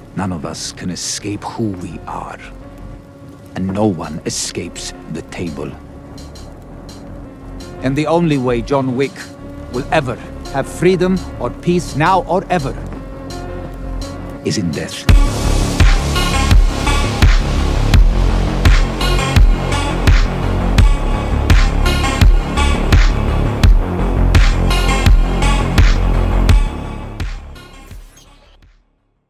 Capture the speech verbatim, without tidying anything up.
None of us can escape who we are. And no one escapes the table. And the only way John Wick will ever have freedom or peace now or ever is in death.